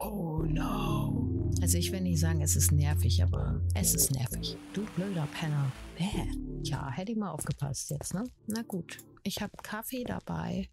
Oh no. Also ich will nicht sagen, es ist nervig, aber es ist nervig. Du blöder Penner. Tja, hätte ich mal aufgepasst jetzt, ne? Na gut, ich habe Kaffee dabei.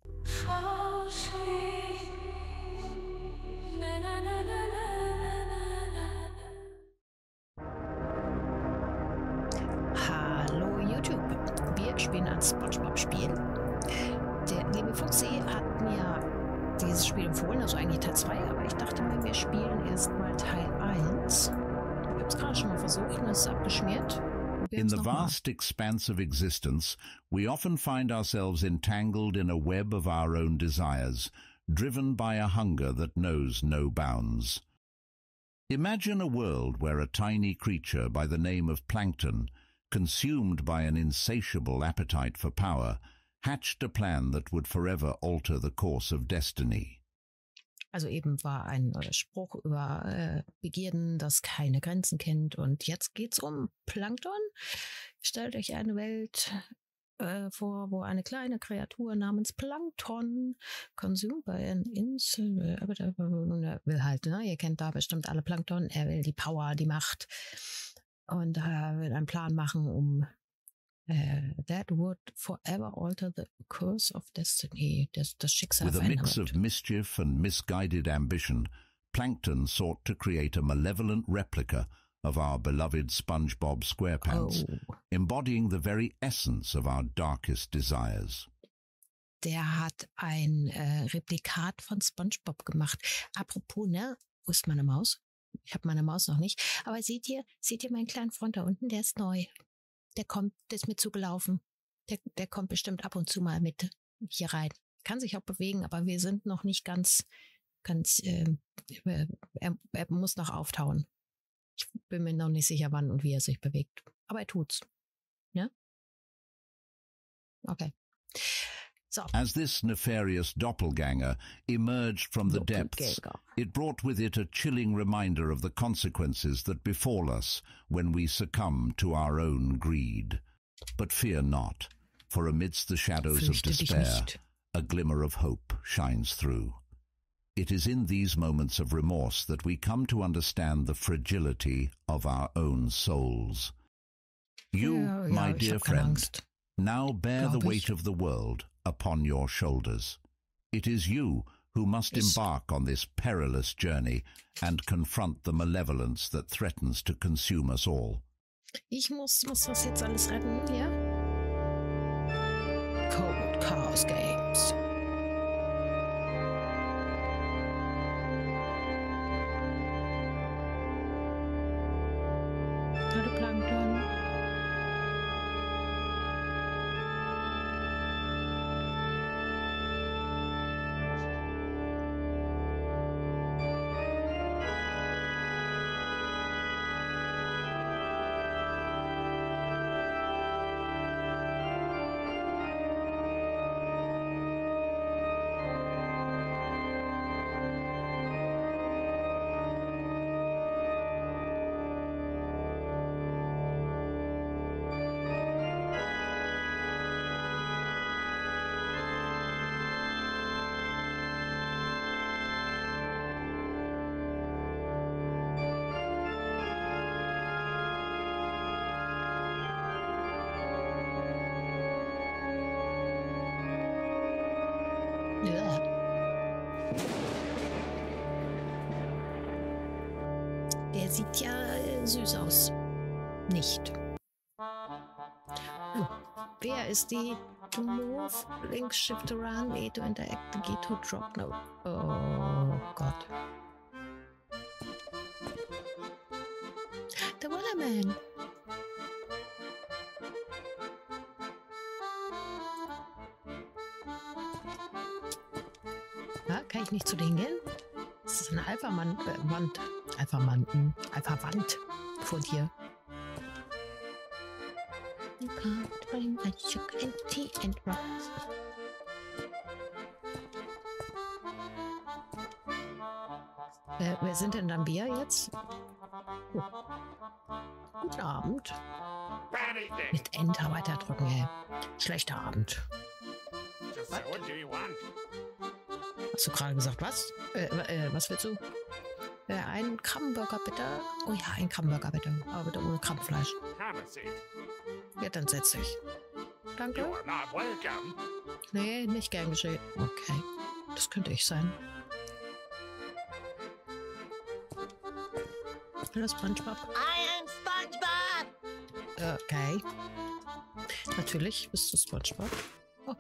Hallo YouTube. Wir spielen ein SpongeBob-Spiel. Der liebe Fuchsi hat mir dieses Spiel empfohlen, also eigentlich Teil 2, aber ich dachte mir, wir spielen erstmal Teil 1. Ich habe es gerade schon mal versucht und es ist abgeschmiert. In the vast expanse of existence, we often find ourselves entangled in a web of our own desires, driven by a hunger that knows no bounds. Imagine a world where a tiny creature by the name of Plankton, consumed by an insatiable appetite for power, hatched a plan that would forever alter the course of destiny. Also eben war ein Spruch über Begierden, das keine Grenzen kennt. Und jetzt geht's um Plankton. Stellt euch eine Welt vor, wo eine kleine Kreatur namens Plankton consumed by an Insel, will halt, ne? Ihr kennt da bestimmt alle Plankton. Er will die Power, die Macht und will einen Plan machen, um that would forever alter the course of destiny. Das Schicksal With a mix of mischief and misguided ambition, Plankton sought to create a malevolent replica of our beloved SpongeBob SquarePants, embodying the very essence of our darkest desires. Der hat ein Replikat von SpongeBob gemacht. Apropos, ne? Wo ist meine Maus? Ich habe meine Maus noch nicht. Aber seht ihr meinen kleinen Freund da unten? Der ist neu. Der ist mir zugelaufen. Der kommt bestimmt ab und zu mal mit hier rein. Kann sich auch bewegen, aber wir sind noch nicht ganz, er muss noch auftauen. Ich bin mir noch nicht sicher, wann und wie er sich bewegt. Aber er tut's. Ja? Okay. So. As this nefarious doppelganger emerged from the depths, it brought with it a chilling reminder of the consequences that befall us when we succumb to our own greed. But fear not, for amidst the shadows of despair, a glimmer of hope shines through. It is in these moments of remorse that we come to understand the fragility of our own souls. You, my dear friend, now bear the weight of the world upon your shoulders. It is you who must embark on this perilous journey and confront the malevolence that threatens to consume us all. Ich muss das jetzt alles retten, ja? Cold Chaos Games. Hallo Plankton. Ja. Der sieht ja süß aus. Nicht. Wer ist die? To move, link, shift to run, A to interact, G to drop. No. Oh Gott. The Wellerman. Ja, kann ich nicht zu denen gehen? Das ist eine Alpha-Wand vor dir. You can't bring that sugar and tea and rocks. Wer sind denn dann wir jetzt? Oh. Guten Abend. Mit Enter weiterdrücken, ey. Schlechter Abend. Hast du gerade gesagt, was? Was willst du? Ein Krabbenburger bitte. Oh ja, ein Krabbenburger bitte. Aber bitte ohne Krabbenfleisch. Ja, dann setz dich. Danke. Nee, nicht gern geschehen. Okay. Das könnte ich sein. Hallo SpongeBob. I am SpongeBob! Okay. Natürlich bist du SpongeBob. Oh.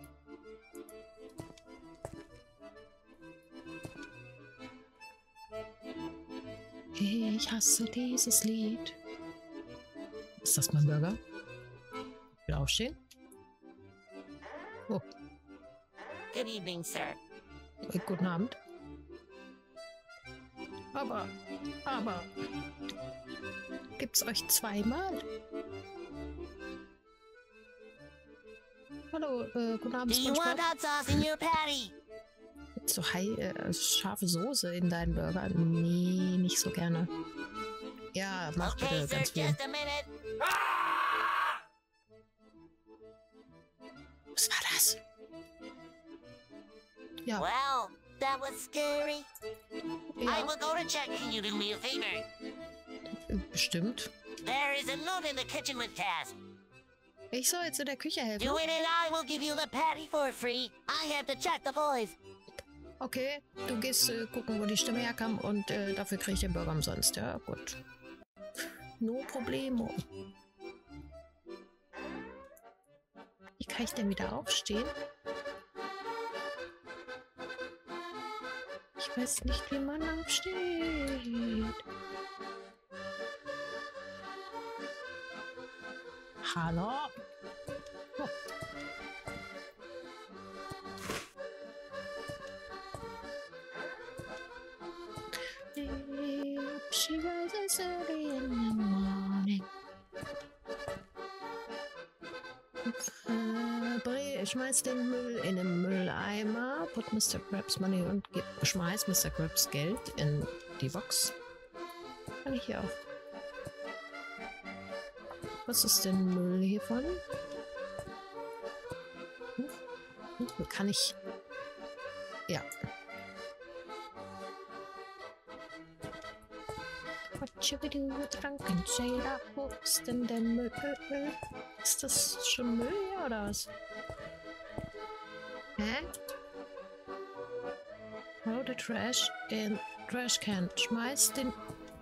Ich hasse dieses Lied. Ist das mein Burger? Will aufstehen? Oh. Good evening, sir. Guten Abend. Aber. Gibt's euch zweimal? Hallo, guten Abend, Do you SpongeBob. want hot sauce in your patty? So scharfe Soße in deinen Burger? Nee, nicht so gerne. Ja, mach Okay, bitte sir, ganz viel. just a minute. Was war das? Ja, Well, that was scary. I ja, will go to check. Can you do me a favor? bestimmt. There is a note in the kitchen with tasks. Ich soll jetzt in der Küche helfen. Do it and I will give you the patty for free. I have to check the boys. Okay, du gehst gucken, wo die Stimme herkam und dafür kriege ich den Burger umsonst. Ja, gut. No problemo. Wie kann ich denn wieder aufstehen? Ich weiß nicht, wie man aufsteht. Hallo? Oh. She rises early in the morning. Schmeiß den Müll in den Mülleimer, put Mr. Krabs Money und schmeiß Mr. Krabs Geld in die Box. Kann ich hier auch. Was ist denn Müll hiervon? Kann ich... Ja. Wo ist denn der Müll? Ist das schon Müll hier oder was? Hä? Throw the trash in trash can. Schmeiß den...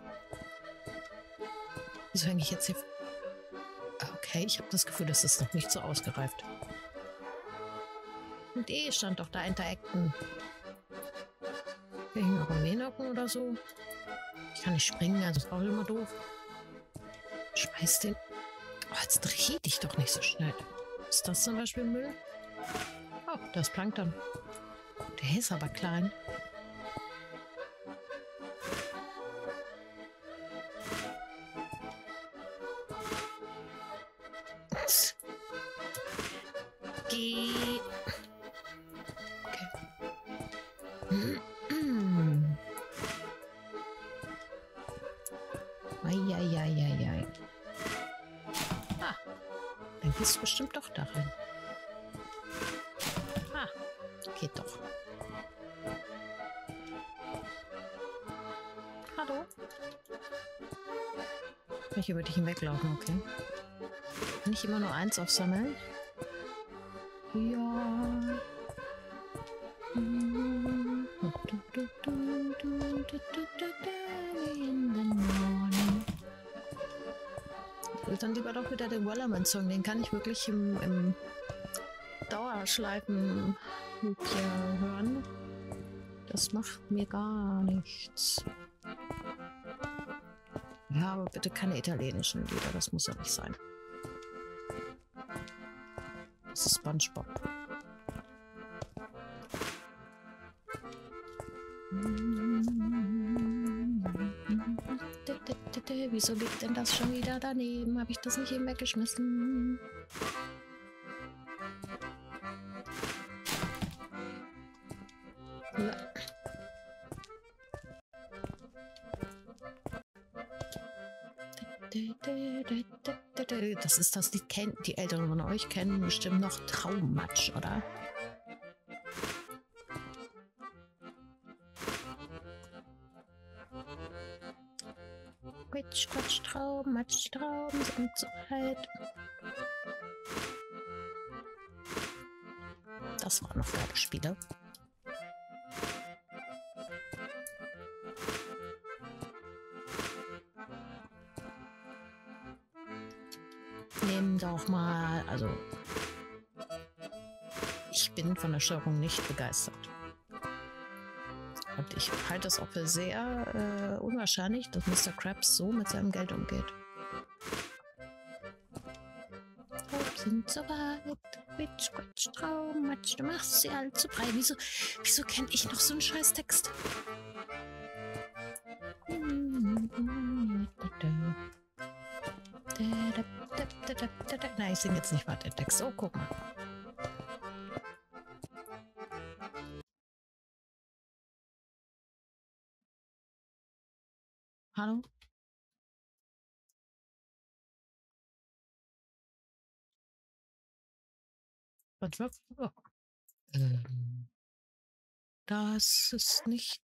Wieso hänge ich jetzt hier... Okay, ich habe das Gefühl, das ist noch nicht so ausgereift. Und stand doch da Interacten. Kann ich noch am Wehnocken oder so? Ich kann nicht springen, also ist auch immer doof. Schmeiß den... Oh, jetzt dreh dich doch nicht so schnell. Ist das zum Beispiel Müll? Oh, das ist Plankton. Der ist aber klein. Geh. Okay. Eieieiei. Ah, dann gehst du bestimmt doch da rein. Ah, geht doch. Hallo? Kann ich über dich hinweglaufen, okay? Kann ich immer nur eins aufsammeln? Ja. Dann lieber doch wieder den Wellerman-Song. Den kann ich wirklich im Dauerschleifen hier hören. Das macht mir gar nichts. Ja, aber bitte keine italienischen Lieder. Das muss ja nicht sein. Das ist SpongeBob. Wieso liegt denn das schon wieder daneben? Habe ich das nicht eben weggeschmissen? Ja. Das ist das Lied, kennt die Älteren von euch kennen bestimmt noch Traummatsch, oder? Quitsch, Quatsch, Trauben, Matsch, die Trauben sind so alt. Das waren noch geile Spiele. Nehmen doch mal, also ich bin von der Steuerung nicht begeistert. Und ich halte es auch für sehr unwahrscheinlich, dass Mr. Krabs so mit seinem Geld umgeht. Sind so weit, Quitsch, Quatsch, Traum, Matsch, du machst sie allzu breit. Wieso kenne ich noch so einen Scheißtext? Nein, ich singe jetzt nicht mal den Text. Oh, guck mal. Hallo? Was? Oh. Das ist nicht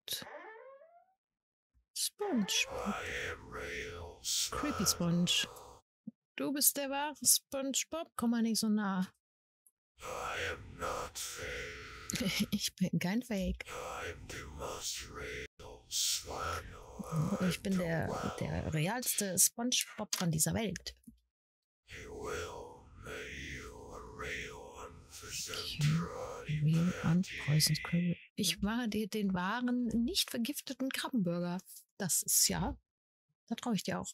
SpongeBob. Creepy Sponge. Du bist der wahre SpongeBob. Komm mal nicht so nah. Ich bin kein Fake. Ich bin der realste SpongeBob von dieser Welt. Ich war den wahren, nicht vergifteten Krabbenburger. Das ist ja, da traue ich dir auch.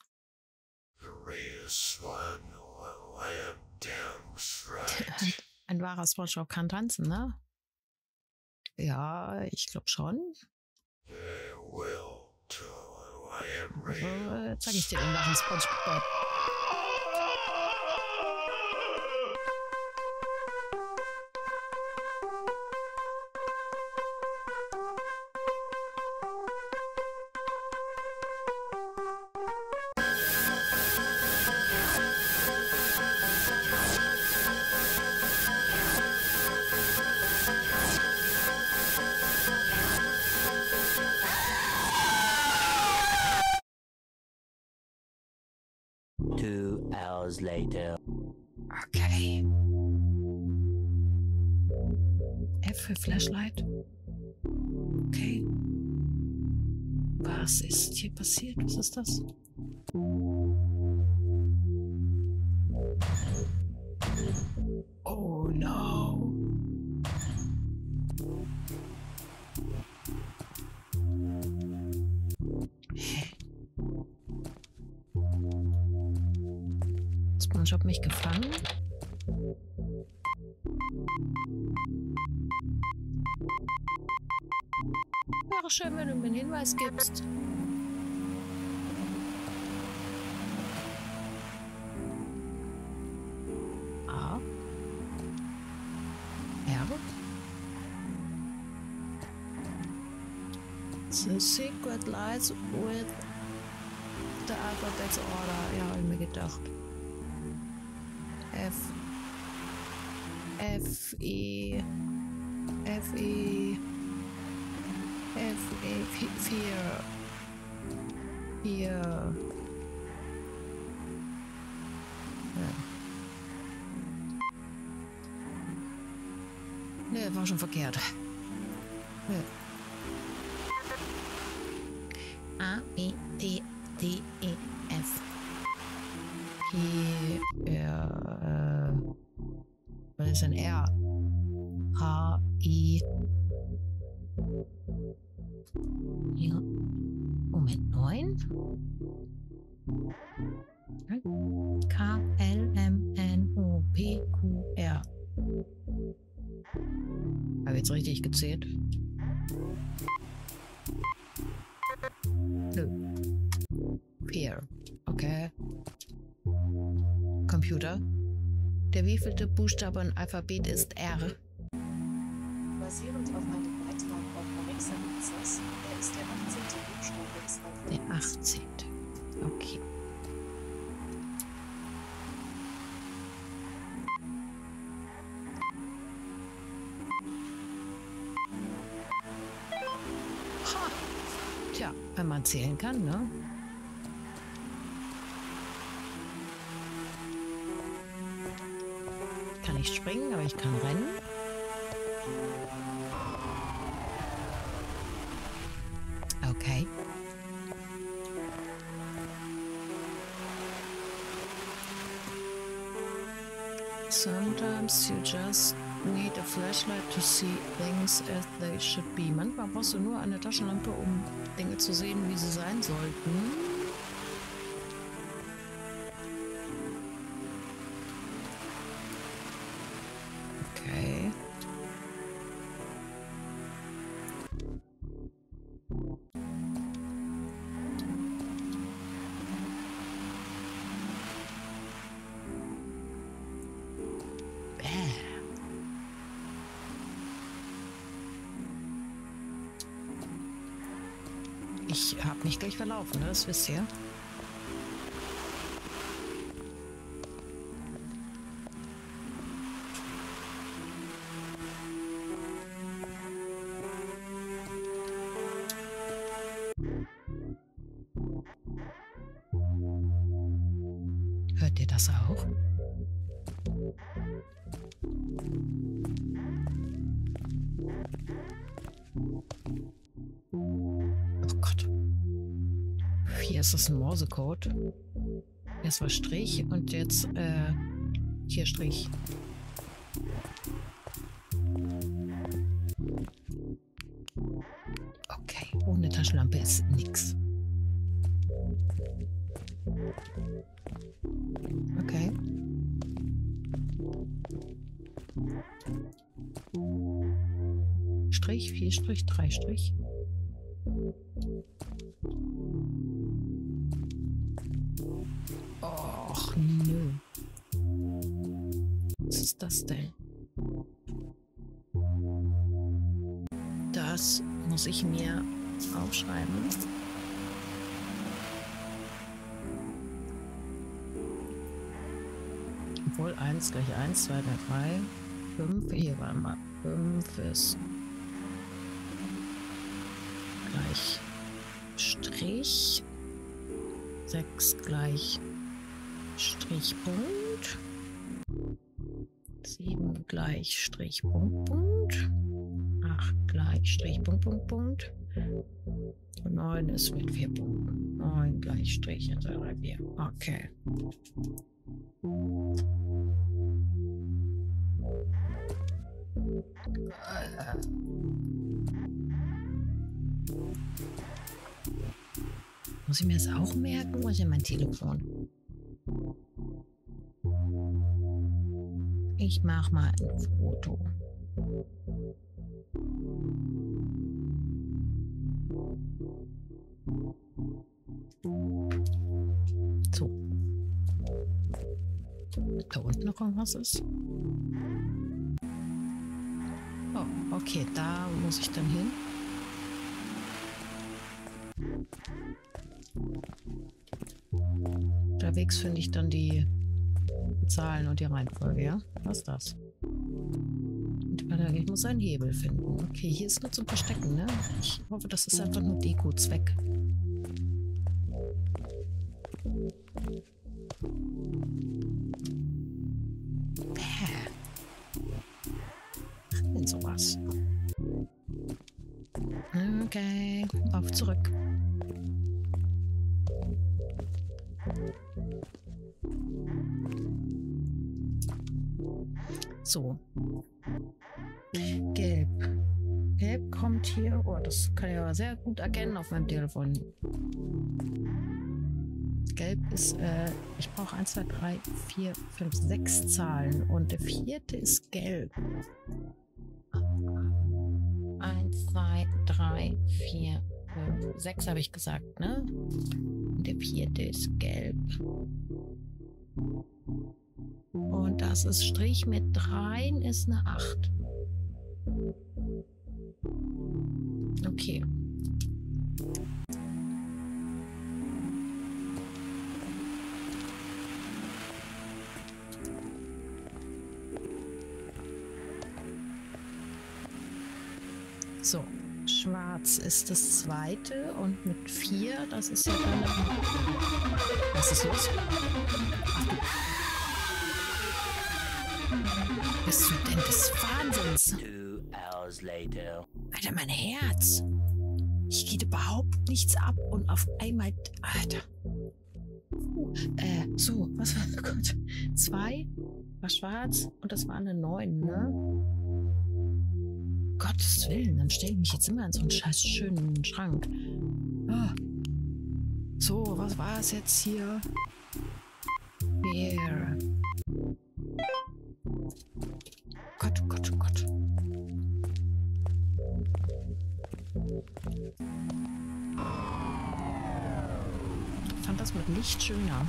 Ein wahrer SpongeBob kann tanzen, ne? Ja, ich glaube schon. Zeig ich dir den wahren SpongeBob. Later. Okay. F für Flashlight. Okay. Was ist hier passiert? Was ist das? Oh no. SpongeBob mich gefangen? Wäre schön, wenn du mir einen Hinweis gibst. A. R. The secret lies with the alphabet order. Ja, habe ich mir gedacht. F. F, E. F, E. F, E. 4. 4. Ne, war schon verkehrt. A, B, D, D, E, F. Was ist denn R? H, I. Ja. Moment, 9? K, L, M, N, O, P, Q, R. Habe ich jetzt richtig gezählt? Nö. 4. Okay. Computer. Der wievielte Buchstabe im Alphabet ist R? Basierend auf einem Beitrag auf Alexa Nutzers, er ist der 18. Buchstabe des Alphabets. Der 18. Okay. Ha. Tja, wenn man zählen kann, ne? kann nicht springen, aber ich kann rennen. Okay. Sometimes you just need a flashlight to see things as they should be. Manchmal brauchst du nur eine Taschenlampe, um Dinge zu sehen, wie sie sein sollten. Okay. Ich habe mich gleich verlaufen, ne? Das wisst ihr. Hört ihr das auch? Hier ist es ein Morsecode. Erst war Strich und jetzt hier Strich. Okay, ohne Taschenlampe ist nix. Okay. Strich, 4 Strich, 3 Strich. Och, nö. Was ist das denn? Das muss ich mir aufschreiben. Obwohl 1 gleich 1, 2, 3, 5. Hier war mal 5 ist gleich Strich. 6 gleich Strichpunkt. 7 gleich Strichpunkt, Punkt. 8 gleich Strichpunkt, Punkt, Punkt. Und 9 ist mit 4 Punkten. 9 gleich Strich, 1, 2, 3, 4. Okay. Muss ich mir das auch merken? Wo ist denn mein Telefon? Ich mach mal ein Foto. So. Da unten noch irgendwas ist? Oh, okay, da muss ich dann hin. Unterwegs finde ich dann die Zahlen und die Reihenfolge, ja? Was ist das? Ich muss einen Hebel finden. Okay, hier ist nur zum Verstecken, ne? Ich hoffe, das ist einfach nur Deko-Zweck. Denn sowas. Okay, auf zurück. So. Gelb. Gelb kommt hier. Oh, das kann ich aber sehr gut erkennen auf meinem Telefon. Gelb ist, ich brauche 1, 2, 3, 4, 5, 6 Zahlen. Und der 4. ist gelb. 1, 2, 3, 4, 5, 6 habe ich gesagt, ne? Und der 4. ist gelb. Und das ist Strich mit 3 ist eine 8. Okay. So, schwarz ist das 2. und mit 4, das ist ja dann... Was ist los? Ach, bist du denn des Wahnsinns? 2 hours later. Alter, mein Herz. Hier geht überhaupt nichts ab und auf einmal... Alter. So, was war... Oh Gott. 2 war schwarz und das war eine 9, ne? Gottes Willen, dann stelle ich mich jetzt immer in so einen scheiß schönen Schrank. Ah. So, was war es jetzt hier? Here. Gott, oh Gott, oh Gott. Ich fand das mit Licht schöner.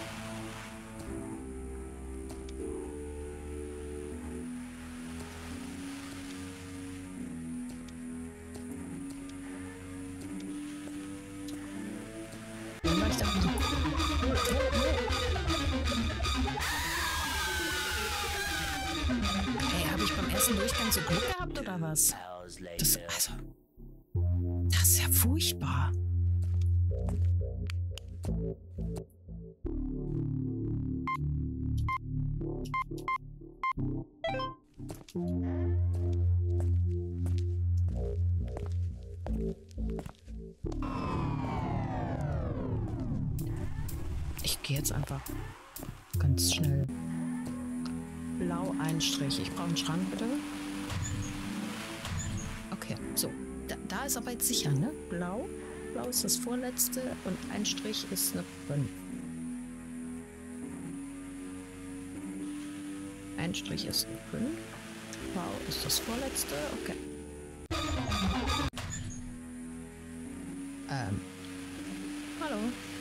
Dann war ich da so. Ey, habe ich beim ersten Durchgang so Glück gehabt oder was? Das ist ja furchtbar. Ich gehe jetzt einfach ganz schnell. Blau ein Strich. Ich brauche einen Schrank, bitte. Okay, so. Da ist aber jetzt sicher, ne? Blau. Blau ist das vorletzte und ein Strich ist eine 5. Ein Strich ist eine 5. Blau ist das vorletzte. Okay. Hallo.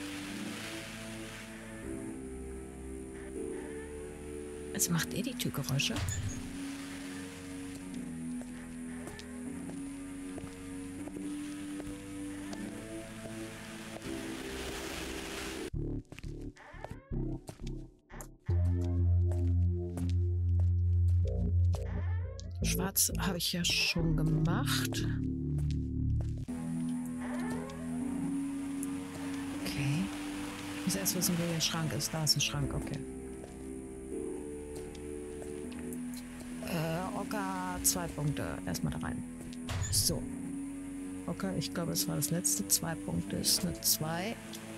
Jetzt macht die Türgeräusche. Schwarz habe ich ja schon gemacht. Okay. Ich muss erst wissen, wo der Schrank ist. Da ist ein Schrank, okay. Ocker, 2 Punkte. Erstmal da rein. So. Okay, ich glaube, es war das letzte. 2 Punkte ist eine 2.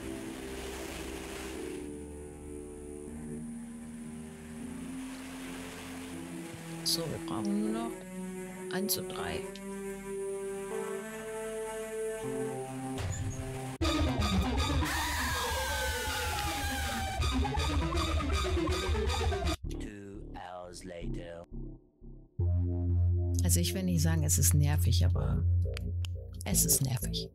So, wir brauchen nur noch 1 und 3. Also ich will nicht sagen, es ist nervig, aber es ist nervig.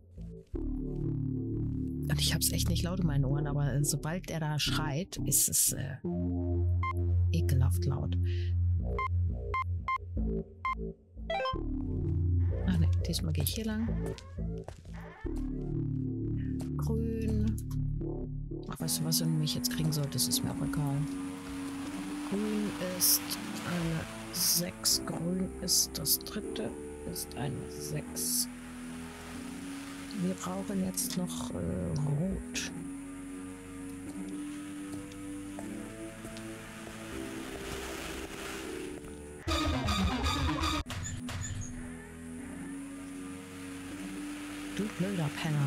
Und ich hab's echt nicht laut in meinen Ohren, aber sobald der da schreit, ist es ekelhaft laut. Ach ne, diesmal gehe ich hier lang. Grün. Ach, weißt du, was du mich jetzt kriegen solltest, ist mir auch egal. Grün ist eine 6. Grün ist das dritte, ist eine 6. Wir brauchen jetzt noch Rot. Du blöder Penner.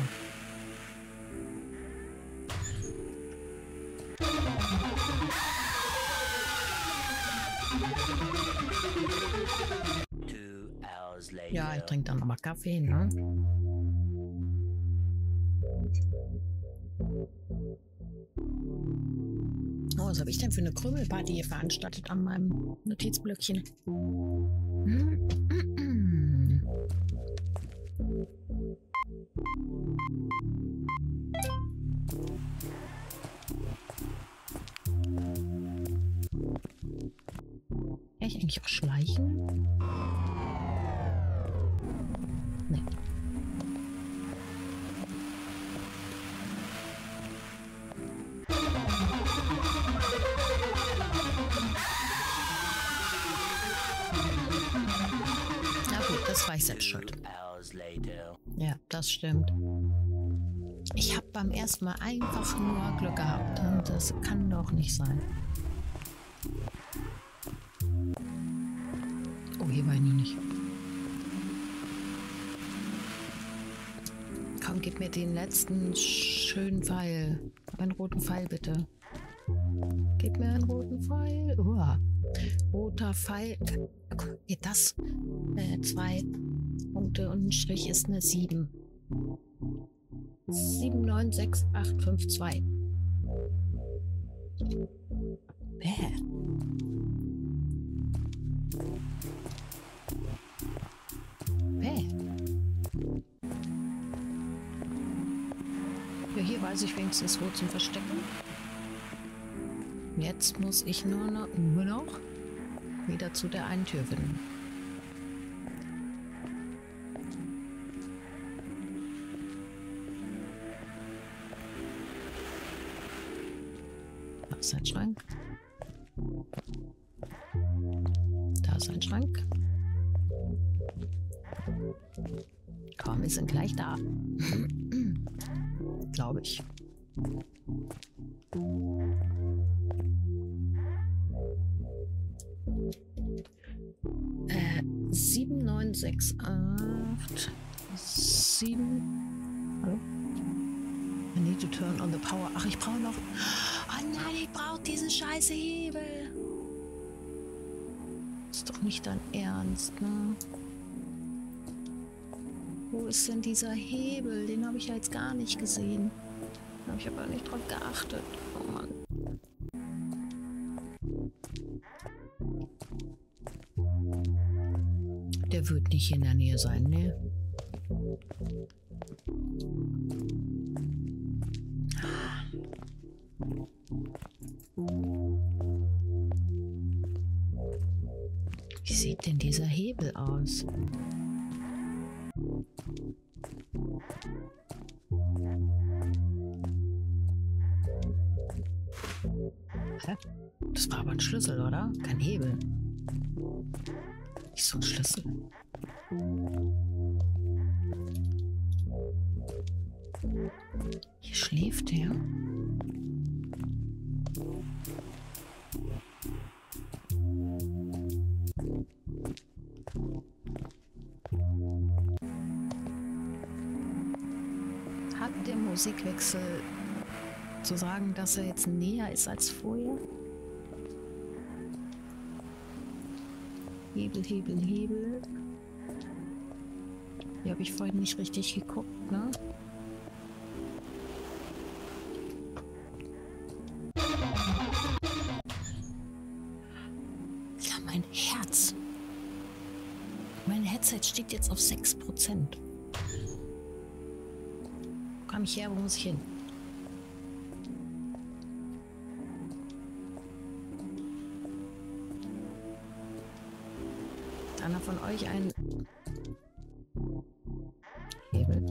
Ja, ich trinke dann nochmal Kaffee, ne? Oh, was habe ich denn für eine Krümelparty hier veranstaltet an meinem Notizblöckchen? Kann ich eigentlich auch schleichen? Nee. Na gut, das war ich selbst schuld. Ja, das stimmt. Ich habe beim ersten Mal einfach nur Glück gehabt. Und das kann doch nicht sein. hier war ich noch nicht. Komm, gib mir den letzten schönen Pfeil. Einen roten Pfeil, bitte. Gib mir einen roten Pfeil. Roter Pfeil. Geht das? 2 Punkte und ein Strich ist eine 7. 7, 9, 6, 8, 5, 2. Ja, hier weiß ich wenigstens wo zum Verstecken. Jetzt muss ich nur noch wieder zu der einen Tür finden. Da ist ein Schrank. Da ist ein Schrank. Komm, wir sind gleich da. Glaube ich. 7, 9, 6, 8, 7. Hallo? I need to turn on the power. Ach, ich brauche noch. Oh nein, ich brauche diesen scheiß Hebel. Ist doch nicht dein Ernst, ne? Wo ist denn dieser Hebel? Den habe ich ja jetzt gar nicht gesehen. Da habe ich aber nicht drauf geachtet. Oh Mann. Der wird nicht in der Nähe sein, ne? Wie sieht denn dieser Hebel aus? Hä? Das war aber ein Schlüssel, oder? Kein Hebel. Nicht so ein Schlüssel. Hier schläft er. Hat der Musikwechsel zu sagen, dass er jetzt näher ist als vorher? Hebel, Hebel, Hebel. Hier habe ich vorhin nicht richtig geguckt, ne? Ja, mein Herz. Mein Headset steht jetzt auf 6%. Wo kam ich her? Wo muss ich hin? Einer von euch ein Hebel.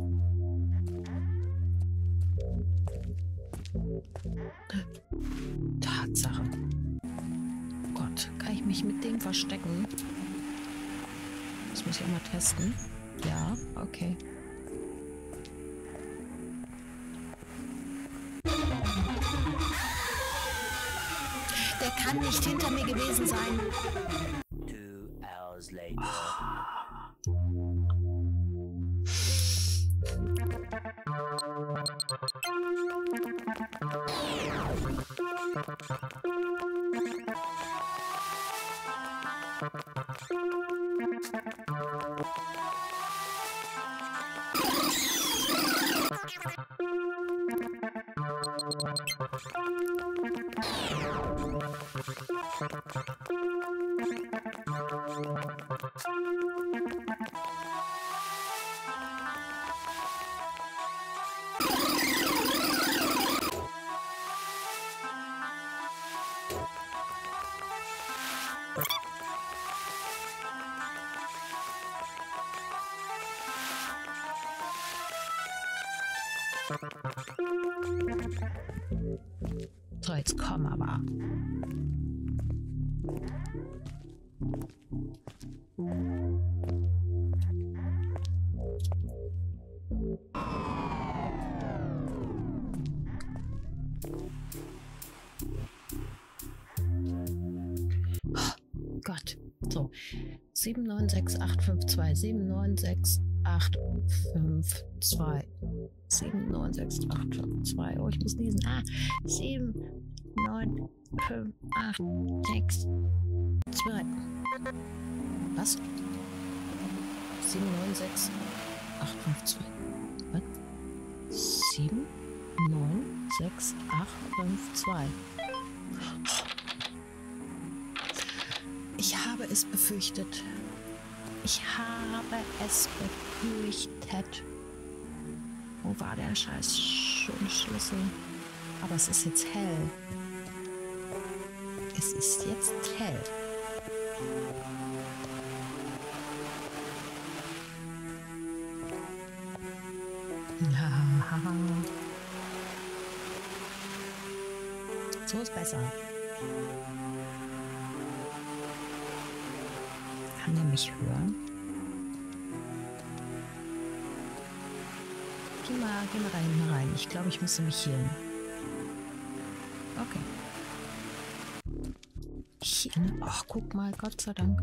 Tatsache. Oh Gott, kann ich mich mit dem verstecken? Das muss ich auch mal testen. Ja, okay. Der kann nicht hinter mir gewesen sein. Later. So, jetzt komm aber. Oh Gott. So. 796852, 796852, 796852. Oh, ich muss lesen. 79586 2. Was? 796852. Was? 796852. Ich habe es befürchtet. Ich habe es befürchtet. Wo war der scheiß schöne Schlüssel? Aber es ist jetzt hell. Es ist jetzt hell. So ist besser. Kann er mich hören? Geh mal rein. Ich glaube, ich müsste mich healen. Okay. Ach, guck mal, Gott sei Dank.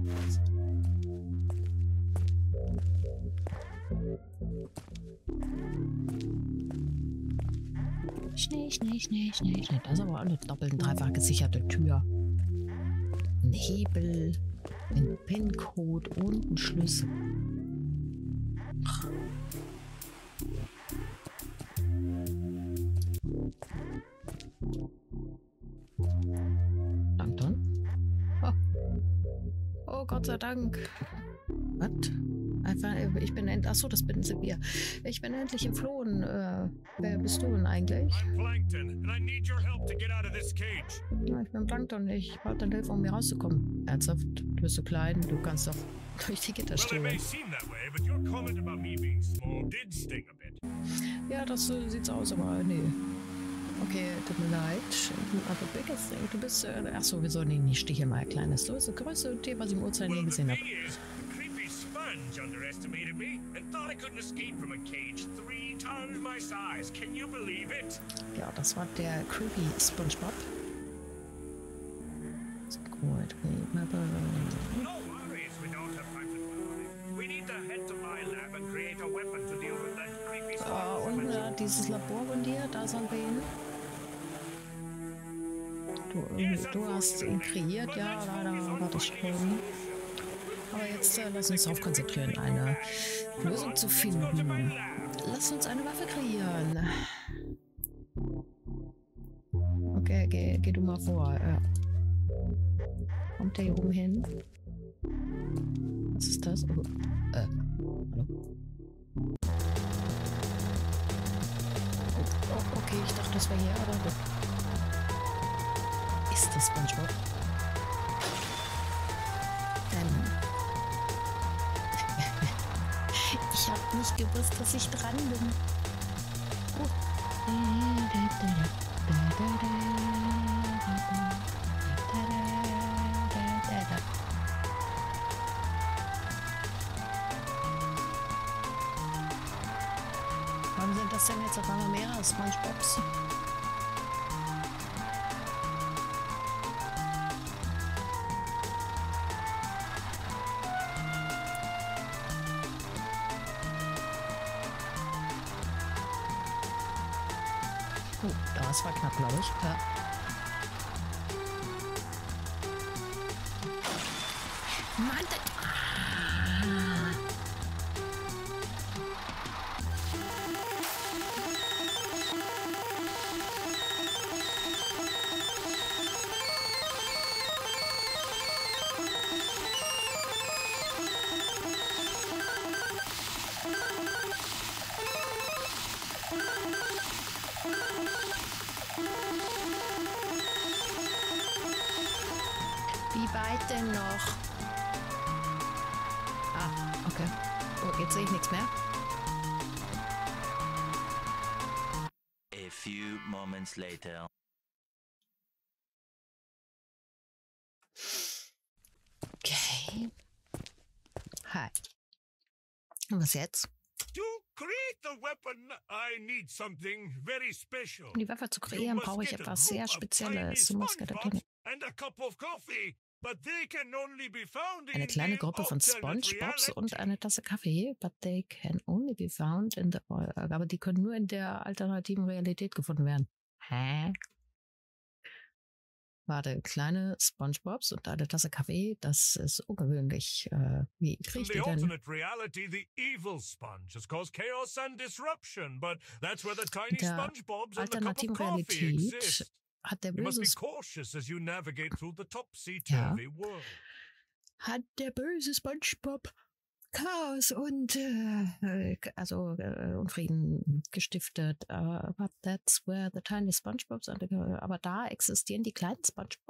Schnee. Das ist aber auch eine doppelt und dreifach gesicherte Tür. Ein Hebel, ein PIN-Code und ein Schlüssel. Plankton? Oh, Gott sei Dank. Was? Ich bin endlich. Achso, das bin wir. Ich bin endlich entflohen. Wer bist du denn eigentlich? Plankton, and I need your help to get out of this cage. Ja, ich bin Plankton. Ich brauche deine Hilfe, um hier rauszukommen. Ernsthaft? Du bist so klein. Du kannst doch durch die Gitter Well, it may seem that way, but your comment about me being small did sting a bit. Ja, das sieht's aus, aber nee. Okay, tut mir leid. Aber biggest thing. Du bist. Achso, wir sollen ihn nicht sticheln, mal kleines. Du bist das größte Tier, was ich im Ozean je gesehen habe. Underestimated me and thought I couldn't escape from a cage 3 times my size. Can you believe it? Ja, das war der creepy SpongeBob. Gut. No worries, we don't have time to dwell. We need to head to my lab and create a weapon to deal with that creepy Und dieses Labor von dir, da sind wir hin. Du hast ihn kreiert, ja, leider war das schon. Aber jetzt lass uns darauf konzentrieren, eine Lösung zu finden. Lass uns eine Waffe kreieren. Okay, geh du mal vor. Ja. Kommt der hier oben hin? Was ist das? Oh, hallo? Oh, okay, ich dachte, das wäre hier, aber gut. Ist das SpongeBob? Ich habe nicht gewusst, dass ich dran bin. Warum sind das denn jetzt auf einmal mehrere SpongeBobs? Das war knapp, glaube ich. Ja. Mann, wie weit denn noch? Ah, okay. Oh, jetzt sehe ich nichts mehr. A few moments later. Okay. Hi. Und was jetzt? To create the weapon, I need something very special. Um die Waffe zu kreieren, brauche ich etwas sehr Spezielles. Du musst and a cup of coffee. Eine kleine Gruppe von SpongeBobs und eine Tasse Kaffee, but they can only be found in the... Aber die können nur in der alternativen Realität gefunden werden. Hä? Warte, kleine SpongeBobs und eine Tasse Kaffee, das ist ungewöhnlich. Wie kriege ich die denn? In der alternativen Realität hat der böse hat der böse SpongeBob Chaos und Unfrieden gestiftet. But that's where the tiny SpongeBobs are. Aber da existieren die kleinen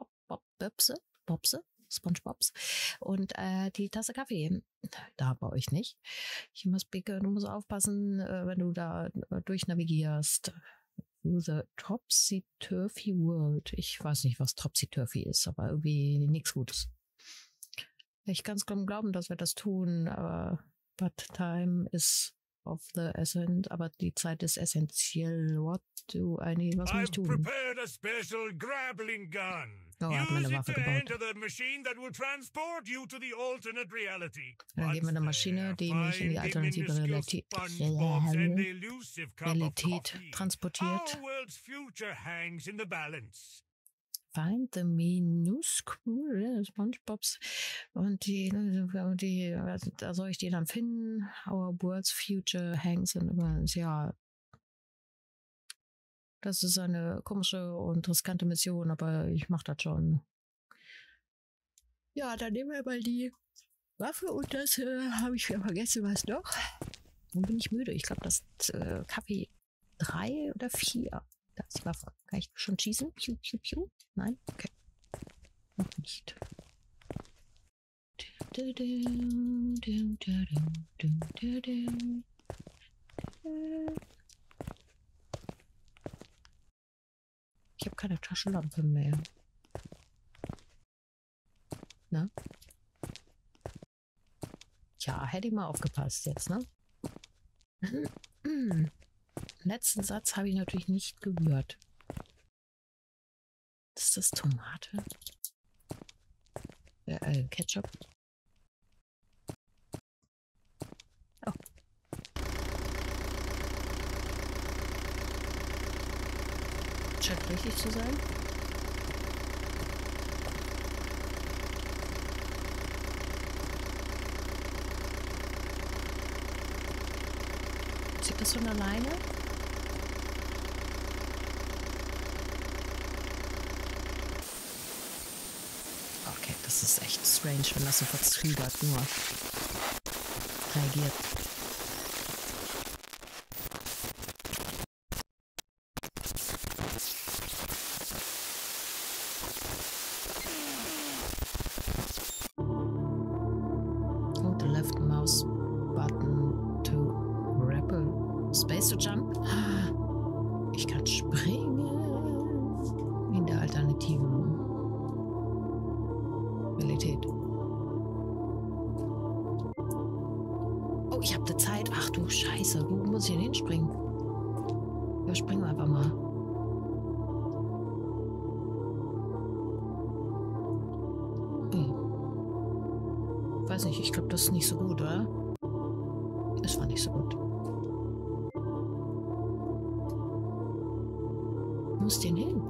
SpongeBobs und die Tasse Kaffee. Da bei euch nicht. Du musst aufpassen, wenn du da durchnavigierst. The Topsy-Turvy World. Ich weiß nicht, was Topsy-Turvy ist, aber irgendwie nichts Gutes. Ich kann es kaum glauben, dass wir das tun, aber but time is of the essence, aber die Zeit ist essentiell. What do I need? Was muss ich tun? Prepared a special grappling gun. Oh, er hat mir eine Waffe gebaut. Dann geben wir eine Maschine, die mich in die alternative Realität transportiert. Find the minuscule SpongeBobs und da soll ich die dann finden. Our world's future hangs in the balance. Ja, das ist eine komische und riskante Mission, aber ich mach das schon. Ja, dann nehmen wir mal die Waffe und das habe ich vergessen, was noch. Dann bin ich müde. Ich glaube, das ist Kaffee 3 oder 4. Da ist die Waffe. Kann ich schon schießen? Piu, piu, piu. Nein? Okay. Noch nicht. Ich habe keine Taschenlampe mehr. Na? Tja, hätte ich mal aufgepasst jetzt, ne? Letzten Satz habe ich natürlich nicht gehört. Ist das Tomate? Ketchup? Oh. Scheint richtig zu sein. Zieht das von alleine? Okay, das ist echt strange, wenn das so verzögert nur reagiert. Hold the left mouse button to grapple. Space to jump. Ich kann springen in der alternativen Realität. Oh, ich habe die Zeit. Ach du Scheiße, wo muss ich denn hinspringen? Ja, springen wir einfach mal. Weiß nicht, ich glaube, das ist nicht so gut, oder? Das war nicht so gut. Wo muss den hin?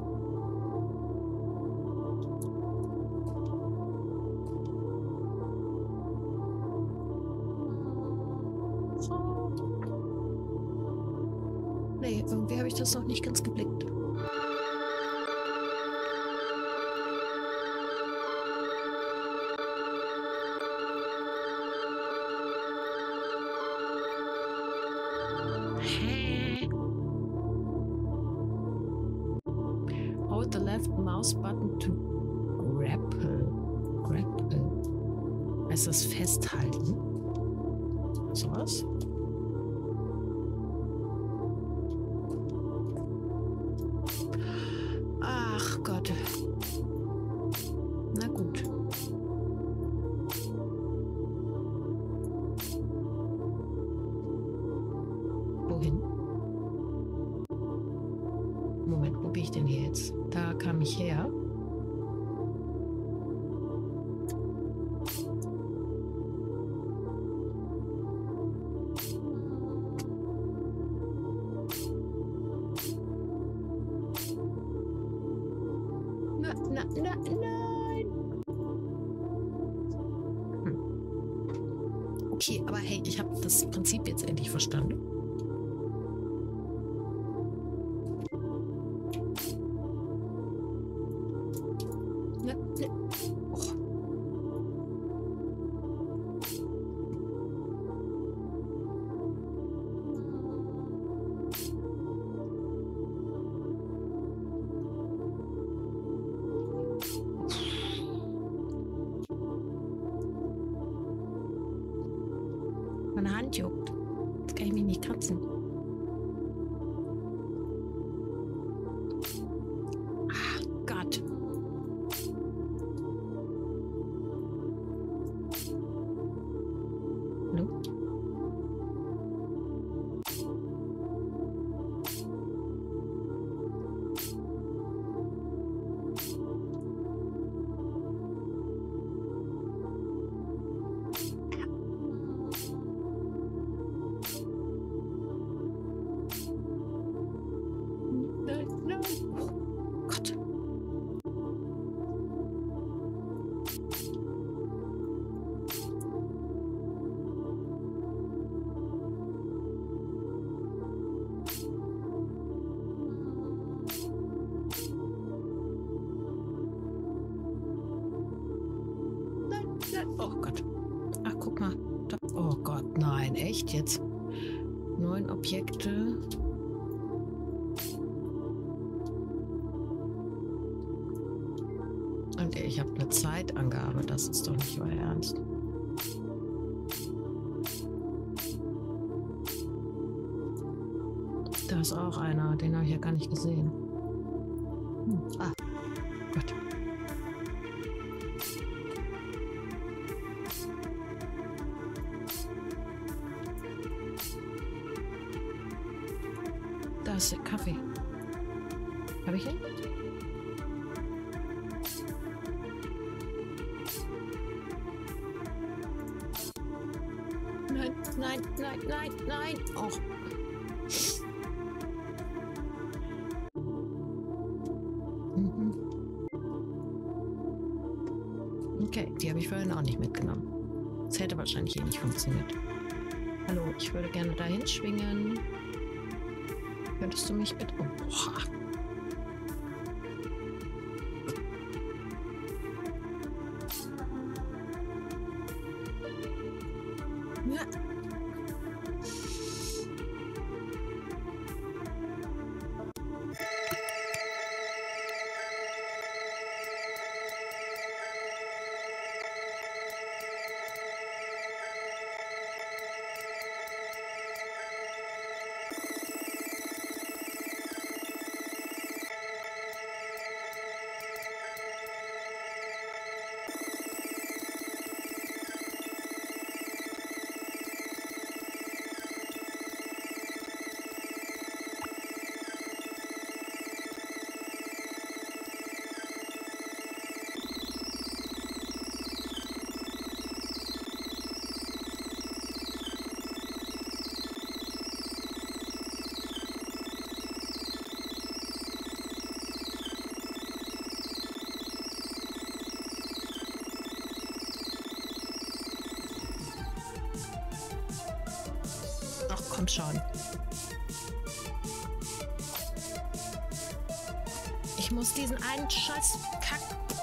Nee, irgendwie habe ich das noch nicht ganz geblickt. Hold the left mouse button to grapple. Grapple. Heißt das festhalten? So was? Ach Gott. Na gut. Wohin? Moment, wo bin ich denn hier jetzt? Da kam ich her. Nein. Okay, aber hey, ich habe das Prinzip jetzt endlich verstanden. Oh. Meine Hand juckt. Jetzt kann ich mich nicht kratzen. Ach Gott. Hallo? Nein. Oh Gott. Nein. Oh Gott. Ach, guck mal. Da. Oh Gott, nein. Echt jetzt? 9 Objekte. Und ich habe eine Zeitangabe. Das ist doch nicht euer Ernst. Da ist auch einer. Den habe ich ja gar nicht gesehen. Ah. Gott. Da ist der Kaffee. Habe ich ihn? Nein. Oh. Okay, die habe ich vorhin auch nicht mitgenommen. Das hätte wahrscheinlich hier nicht funktioniert. Hallo, ich würde gerne dahin schwingen. Könntest du mich bitte... Oh, boah. Ja. Ach, komm schon. Ich muss diesen einen Scheiß Kack...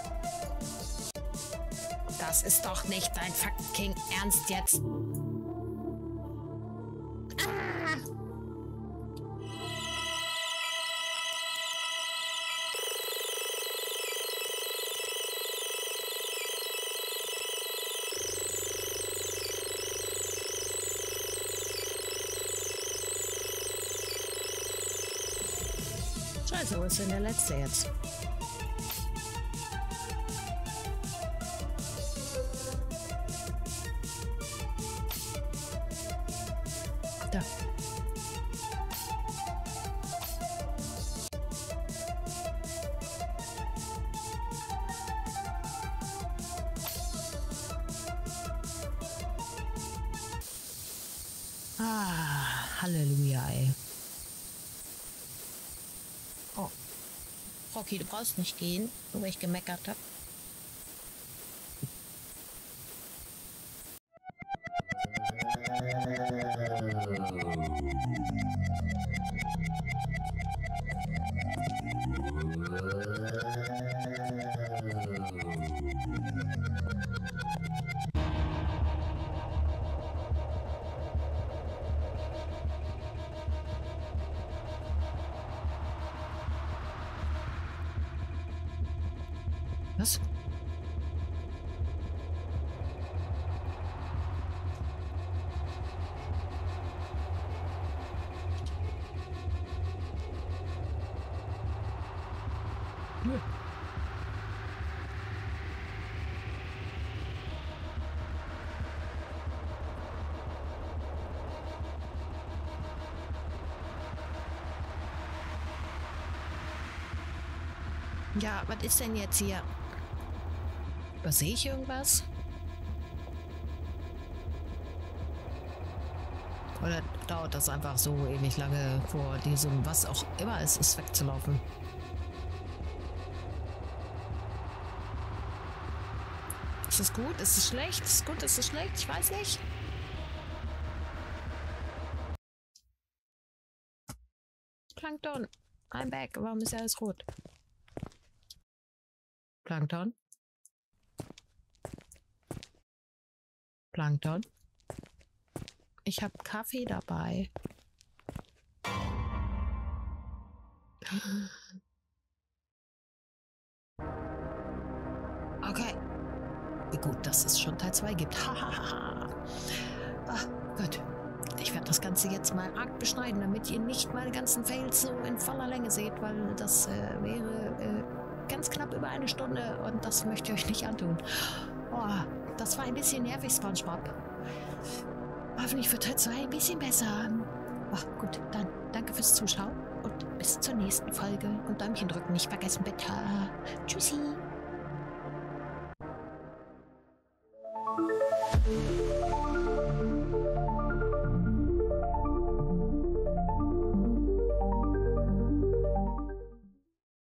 Das ist doch nicht dein fucking Ernst jetzt. Scheiße, wo ist denn der letzte jetzt? Da. Ah, Halleluja, ey. Oh. Rocky, du brauchst nicht gehen, nur weil ich gemeckert habe. Was? Nö. Ja, was ist denn jetzt hier? Übersehe ich irgendwas? Oder dauert das einfach so ewig lange vor diesem, was auch immer es ist, wegzulaufen? Ist es gut? Ist es schlecht? Ist es gut? Ist es schlecht? Ich weiß nicht. Plankton. I'm back. Warum ist ja alles rot? Plankton. Plankton. Ich habe Kaffee dabei. Okay. Wie gut, dass es schon Teil 2 gibt. Hahaha. Ach Gott. Ich werde das Ganze jetzt mal arg beschneiden, damit ihr nicht meine ganzen Fails so in voller Länge seht, weil das wäre ganz knapp über 1 Stunde und das möchte ich euch nicht antun. Oh, das war ein bisschen nervig, SpongeBob. Hoffentlich wird Teil 2 ein bisschen besser. Ach gut, dann danke fürs Zuschauen und bis zur nächsten Folge. Und Däumchen drücken nicht vergessen, bitte. Tschüssi.